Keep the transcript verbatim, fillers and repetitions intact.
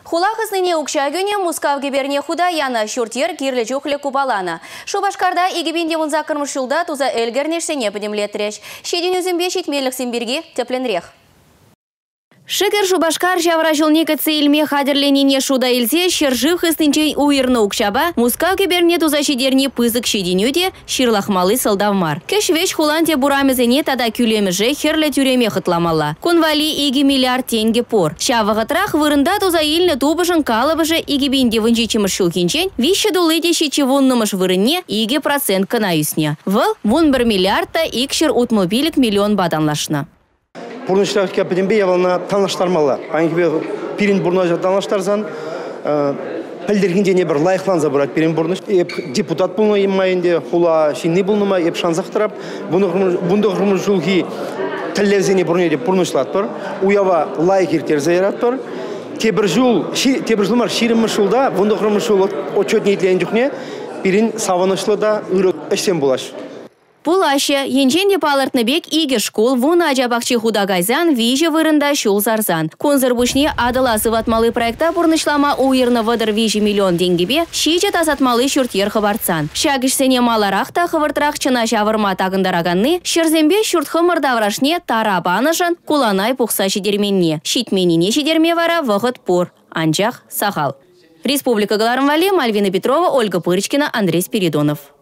Хулахысныне укшагюне Мускав гиберне худа яна шуртер кирлі жухлі кубалана. Шубашкарда игибинде вон закырмыш жылда туза элгернешсене подемлетреш. Шеден үзімбе шетмелік симберге тепленрех. Шекер Шубашкар жавра жылнека цейлме хадерленене шуда илсе шержив хыстынчей уйырны укшаба Мускав гиберне туза шедерне пызык шеденюде ширлахмалы сылдавмар. Кешвеш хуланте бурамезене тада күлемеже херле тюреме хытламала. Конвали иги миллиард тенге пор. Шавығытрах вырында туза илні тубышын калыбыже иги бинде вынжичимыш шулкинчен вище дулыде шичевуннымыш вырынне иги процент кына үсне. Выл вон бір миллиардта икшер утмобилик миллион баданлашны. Бурнышлар кепедембе явална танлаштармала. Панкебе пирин бурнажа танлаштарзан пелдергинде не бір лайықлан забырат пирин бурныш. Еп депутат булны емайынде хула шинни булныма еп шанзақтырап бунды ғырмы жылги тіллевзене бурнеде бурнышлат бар. Уява лайық еркер зайрат бар. Тебір жыл, тебір жылмар ширімі жылда бунды ғырмы жыл отчет нейтілен жүхне пирин саванышлы да ұрық әштен булаш. Бұл ашы, енженде палыртныбек иге школ вуна ажабақчы худагайзан виже вырында шул зарзан. Конзыр бушне адыла сыватмалы проекта бурнышлама уйырны вадыр виже миллион денгебе шиче тазатмалы шүртер хабарцан. Шагышсене маларақта хывыртырақ чына жавырма тағындараганны, шырзембе шүрт хымырдаврашне тарабанышын куланай пухса шедерменне. Шитменине шедерме вара вғыт пор. Анжақ сахал. Республика Галарымвали, Мальвина Петрова, Ольга Пырочкина, Андрей Спиридонов.